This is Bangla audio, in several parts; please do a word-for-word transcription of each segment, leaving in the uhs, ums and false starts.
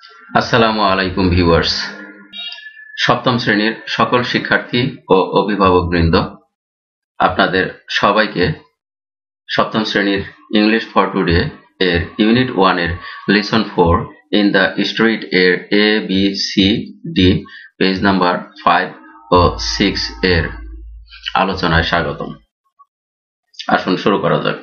আসসালামু আলাইকুম ভিউয়ার্স। সপ্তম শ্রেণীর সকল শিক্ষার্থী ও অভিভাবকবৃন্দ, আপনাদের সবাইকে সপ্তম শ্রেণীর ইংলিশ ফর টুডে এর ইউনিট ওয়ান এর lesson four in the street এর A B C D page number five ও সিক্স এর আলোচনায় স্বাগতম। আসুন শুরু করা যাক।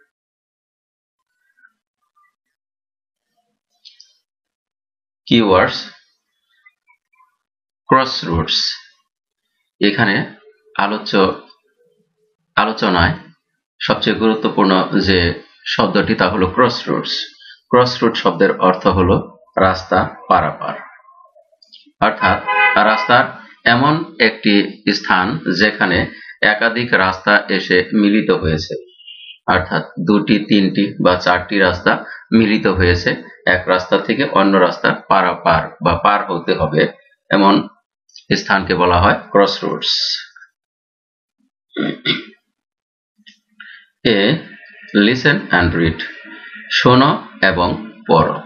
Keywords crossroads. এখানে আলোচ্য আলোচনায় সবচেয়ে গুরুত্বপূর্ণ যে শব্দটি তা হলো ক্রসরোডস। ক্রসরোড শব্দের অর্থ হলো রাস্তা পারাপার, অর্থাৎ রাস্তার এমন একটি স্থান যেখানে একাধিক রাস্তা এসে মিলিত হয়েছে, অর্থাৎ দুটি তিনটি বা চারটি রাস্তা মিলিত হয়েছে, এক রাস্তা থেকে অন্য রাস্তা পারাপার বা পার হতে হবে, এমন স্থানকে বলা হয় crossroads. A listen and read, শোনো এবং পড়ো।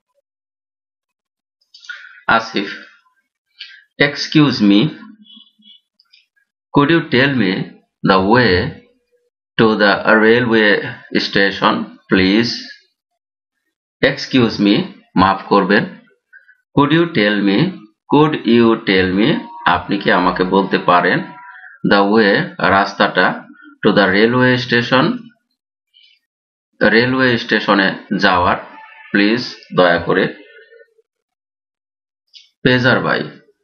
Asif, excuse me, could you tell me the way to the railway station please? Excuse me, মাফ করবেন। could you tell me, could you tell me, আপনি কি আমাকে বলতে পারেন, the way, রাস্তাটা, to the railway station, railway স্টেশনে যাওয়ার, প্লিজ, দয়া করে। পেজার বাই,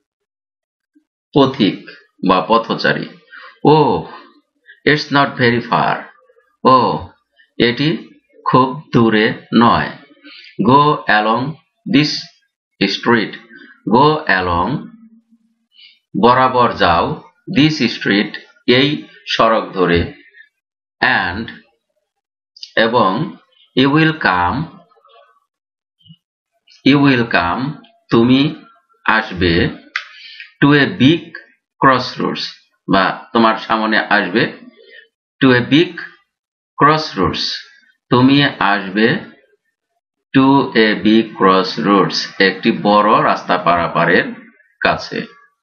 পথিক বা পথচারী। Oh it's not very far, ও এটি খুব দূরে নয়। Go along this street, go along, বরাবর যাও, দিস স্ট্রিট, এই সড়ক ধরে, অ্যান্ড, এবং, you will come, you will come, তুমি আসবে, টু এ বিগ ক্রসরোডস, বা তোমার সামনে আসবে, টু এ বিগ ক্রসরোডস, তুমি আসবে, টু এ বিগ ক্রসরোডস, একটি বড় রাস্তা পারাপারের কাছে,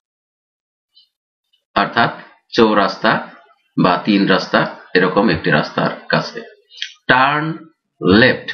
অর্থাৎ চৌরাস্তা বা তিন রাস্তা এরকম একটি রাস্তার কাছে। টার্ন লেফট,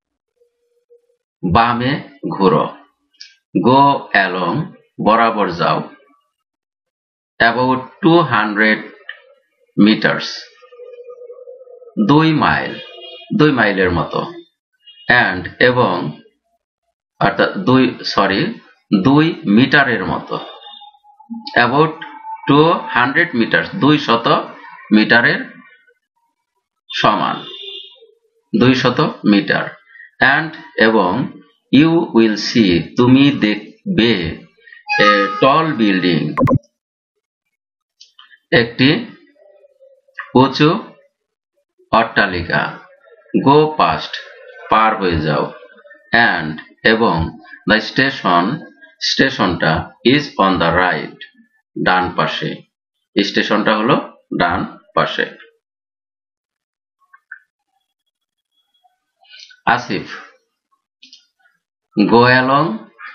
বামে ঘুরো। গো অ্যালং, বরাবর যাও। অ্যাবাউট টু হান্ড্রেড মিটার্স, দুই মাইল, দুই মাইলের মতো। অ্যান্ড, এবং, অর্থাৎ দুই সরি দুই মিটারের মতো। অ্যাবাউট টু হান্ড্রেড মিটার্স, দুই শত মিটারের সমান, দুই শত মিটার। অ্যান্ড, এবং, ইউ উইল সি, তুমি দেখবে, এ টল বিল্ডিং, একটি উঁচু অট্টালিকা। গো পাস্ট, পার হয়ে যাও। অ্যান্ড, এবং, দ্য স্টেশন, স্টেশনটা, ইজ অন দ্য রাইট, ডান পাশে, স্টেশনটা হলো ডান পাশে। আসিফ, গো অ্যালং,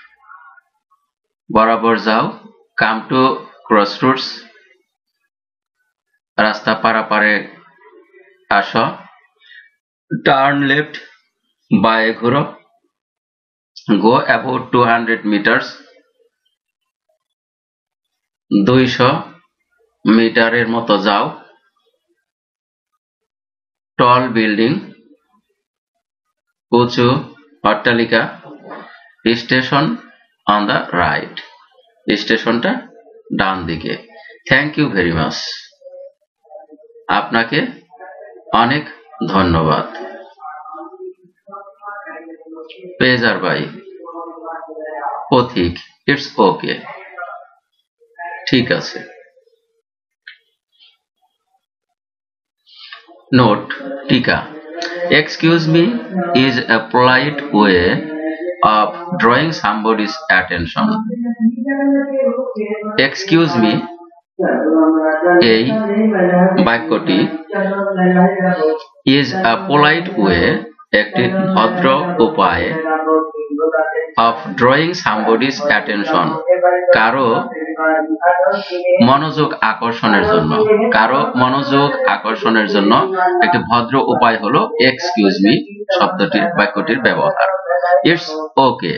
বরাবর যাও। কাম টু ক্রসরোডস, রাস্তা পারাপারে আসো। টার্ন লেফট, বায়ে ঘুরো। Go about two hundred metres, দুইশো মিটারের মতো যাও। টল বিল্ডিং, উঁচু অট্টালিকা। স্টেশন অন দ্য রাইট, স্টেশনটা ডান দিকে। থ্যাংক ইউ ভেরি মাচ, আপনাকে অনেক ধন্যবাদ। পেজার বাই, পথিক, ইটস ওকে, ঠিক আছে। নোট, টিকা। Excuse me is a polite way of drawing somebody's attention. Excuse me, এই বাক্যটি, ইজ আ পোলাইট ওয়ে, একটি ভদ্র উপায় of drawing somebody's attention, কারো মনোযোগ আকর্ষণের জন্য কারো মনোযোগ আকর্ষণের জন্য একটি ভদ্র উপায় হলো এক্সকিউজ মি শব্দটির বাক্যটির ব্যবহার। It's okay,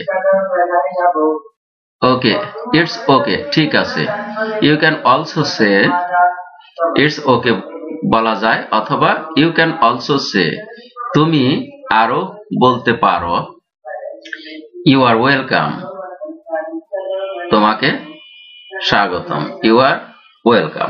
okay, it's okay, ঠিক আছে। You can also say, it's okay বলা যায়, অথবা ইউ ক্যান অলসো সে, তুমি আরো বলতে পারো, ইউ আর ওয়েলকাম, তোমাকে স্বাগতম, you are welcome.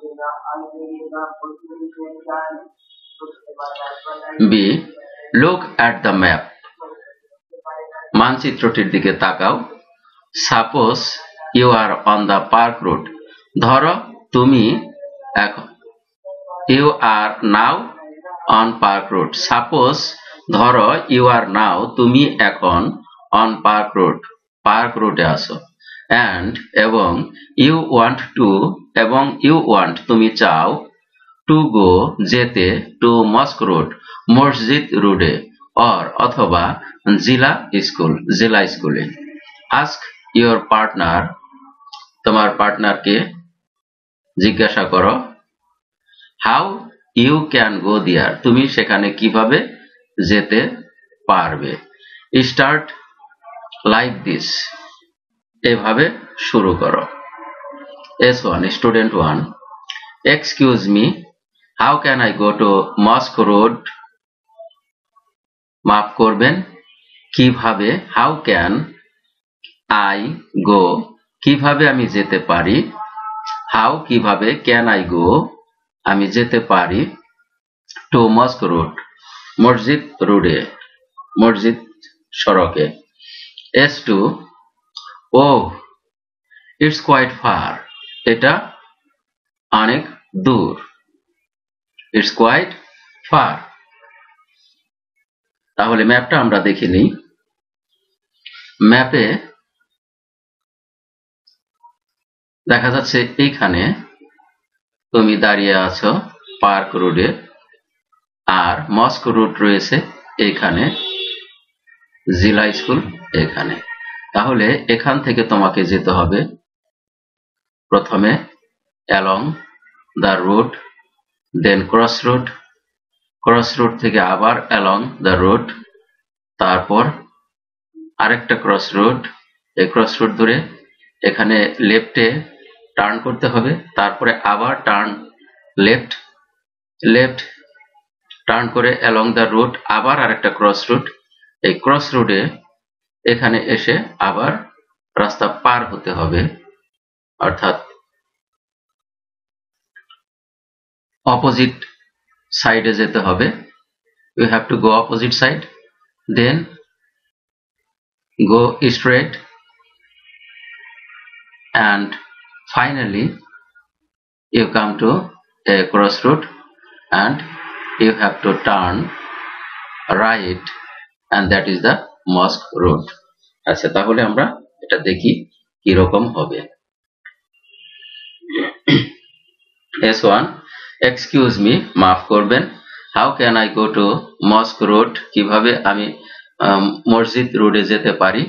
B, look at the map, মানচিত্রটির দিকে তাকাও। Suppose you are on the Park Road, ধরো তুমি এখন, you are now on Park Road. Suppose ধরো ইউ আর নাও, তুমি এখন অন পার্ক রোড, পার্ক রোডে আসো। অ্যান্ড এবং ইউ ওয়ান্ট টু, এবং ইউ ওয়ান্ট তুমি চাও, টু গো যেতে, টু মস্ক রোড মসজিদ রোডে, অর অথবা জিলা স্কুল জেলা স্কুলে। আস্ক ইউর পার্টনার, তোমার পার্টনারকে জিজ্ঞাসা করো, how you can go there, তুমি সেখানে কিভাবে যেতে পারবে। স্টার্ট লাইক দিস, এভাবে শুরু করো। S one, student one, excuse me, how can I go to Mosque Road, মাফ করবেন, কিভাবে, হাউ ক্যান আই গো, কিভাবে আমি যেতে পারি, হাউ কিভাবে, ক্যান আই গো আমি যেতে পারি, টু মস্ক রোড মসজিদ রোডে, মসজিদ সড়কে। S two, oh it's quite far, এটা অনেক দূর, ইটস কোয়াইট ফার। তাহলে ম্যাপটা আমরা দেখে নিই। ম্যাপে দেখা যাচ্ছে এইখানে তুমি দাঁড়িয়ে আছো পার্ক রোডে, আর মস্ক রোড রয়েছে এইখানে, জিলা স্কুল এখানে। তাহলে এখান থেকে তোমাকে যেতে হবে প্রথমে along the road, then cross road, cross road থেকে আবার অ্যালং দ্য রোড, তারপর আরেকটা ক্রস রোড, এই ক্রস রোড ধরে এখানে লেফটে টার্ন করতে হবে, তারপরে আবার টার্ন লেফট, লেফট টার্ন করে অ্যালং দ্য রোড, আবার আরেকটা ক্রস রোড, এই ক্রস রোডে এখানে এসে আবার রাস্তা পার হতে হবে, অর্থাৎ অপোজিট সাইডে যেতে হবে। You have to go opposite side, then go straight, and finally you come to a crossroad and you have to turn right, and that is the mosque road. আচ্ছা, তাহলে আমরা এটা দেখি কি রকম হবে। এস ওয়ান, এক্সকিউজ মি, মাফ করবেন, how can I go to Mosque Road, কিভাবে আমি মসজিদ রোডে যেতে পারি।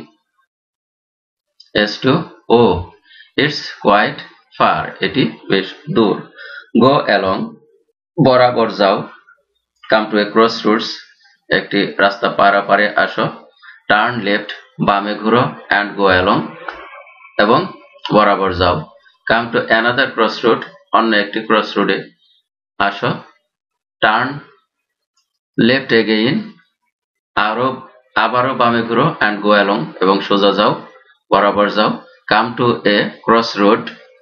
S two, oh it's quite far, এটি বেশ দূর। গো অ্যালং, বরাবর যাও। Come to a cross roads, একটি রাস্তা পারাপারে আসো। টার্ন লেফট, বামে ঘুরো, অ্যান্ড গো অ্যালং, এবং বরাবর যাও। Come to another cross road, অন্য একটি ক্রস রোডে আসো। টার্ন লেফট এগেইন, আরো আবারও বামে ঘুরো, অ্যান্ড গো অ্যালং, এবং সোজা যাও, বরাবর যাও। Come to a cross road,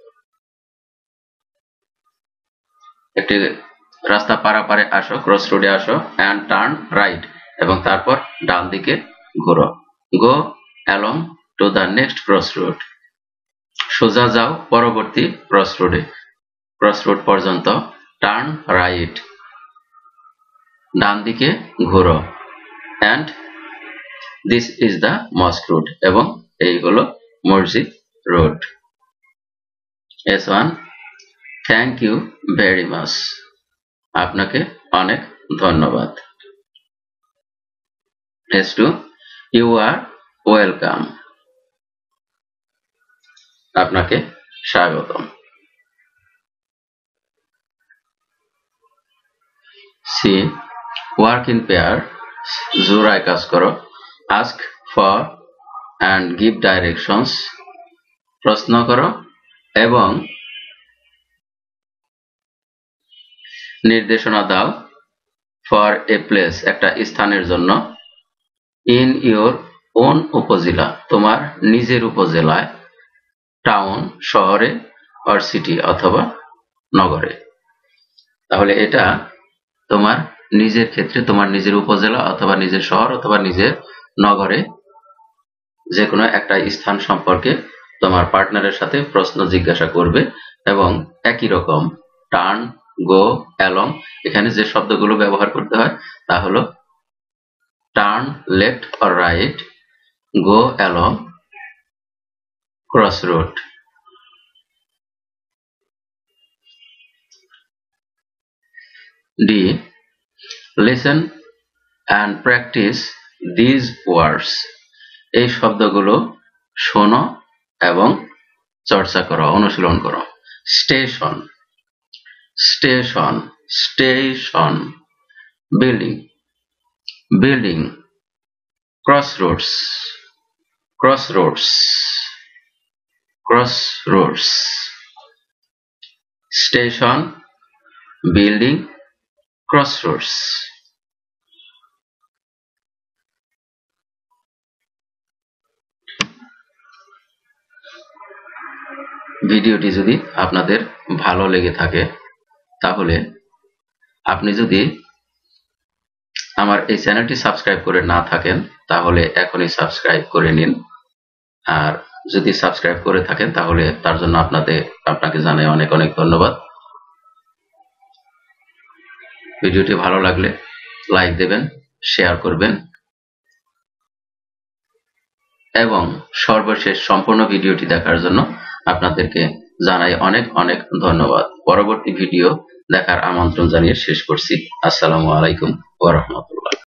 একটি রাস্তা পারাপারে আসো, ক্রস রোডে আসো, অ্যান্ড টার্ন রাইট, এবং তারপর ডান দিকে ঘুরো। Go along to the next cross road, সোজা যাও পরবর্তী ক্রস রোডে, ক্রস রোড পর্যন্ত। টার্ন রাইট, ডান দিকে ঘুরো, and this is the Mosque Road, এবং এই হলো মসজিদ রোড। S one, thank you very much, আপনাকে অনেক ধন্যবাদ। S two, you are welcome, আপনাকে স্বাগতম। সি ওয়ার্ক ইন পেয়ার, জোড়ায় কাজ করো। Ask for and give directions, প্রশ্ন করো এবং নির্দেশনা দাও। ফর এ প্লেস, একটা স্থানের জন্য। ইন ইউর ওন উপজেলা, তোমার নিজের উপজেলায়। টাউন, শহরে। অর সিটি, অথবা নগরে। তাহলে এটা তোমার নিজের ক্ষেত্রে, তোমার নিজের উপজেলা অথবা নিজের শহর অথবা নিজের নগরে যে কোনো একটা স্থান সম্পর্কে তোমার পার্টনারের সাথে প্রশ্ন জিজ্ঞাসা করবে এবং একই রকম টার্ন, গো, অ্যালং, এখানে যে শব্দগুলো ব্যবহার করতে হয় তা হলো turn left or right, go along, cross road. D listen and practise these words, এই শব্দগুলো শোনো এবং চর্চা করো, অনুশীলন করো। Station, station, station. Building, building. Crossroads, crossroads, crossroads. Station, building, crossroads. ভিডিওটি যদি আপনাদের ভালো লেগে থাকে তাহলে আপনি যদি আমার এই চ্যানেলটি সাবস্ক্রাইব করে না থাকেন তাহলে এখনই সাবস্ক্রাইব করে নিন, আর যদি সাবস্ক্রাইব করে থাকেন তাহলে তার জন্য আপনাদের আপনাকে জানাই অনেক অনেক ধন্যবাদ। ভিডিওটি ভালো লাগলে লাইক দেবেন, শেয়ার করবেন এবং সর্বশেষ সম্পূর্ণ ভিডিওটি দেখার জন্য আপনাদেরকে জানাই অনেক অনেক ধন্যবাদ। পরবর্তী ভিডিও দেখার আমন্ত্রণ জানিয়ে শেষ করছি। আসসালামু আলাইকুম ওয়া রাহমাতুল্লাহ।